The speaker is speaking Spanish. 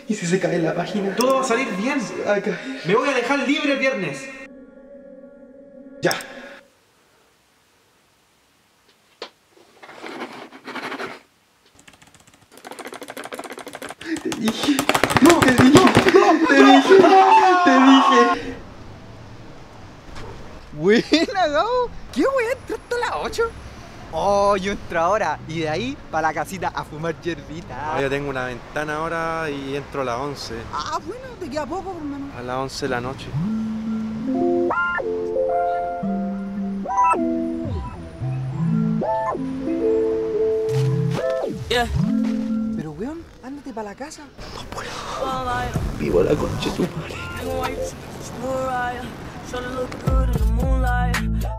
¿Y si se cae la página? Todo va a salir bien. Se va a caer. Me voy a dejar libre el viernes. Ya. Te dije. No, te dije. No, te dije. Te dije. Buena, Gabo. ¿Qué weá? ¿Entraste a las 8? Oh, yo entro ahora. Y de ahí para la casita a fumar hierbita. Yo tengo una ventana ahora y entro a las 11. Ah, bueno, te queda poco, hermano. A las 11 de la noche. Pero weón, ándate para la casa. Vivo la concha de tu madre. Trying to look good in the moonlight.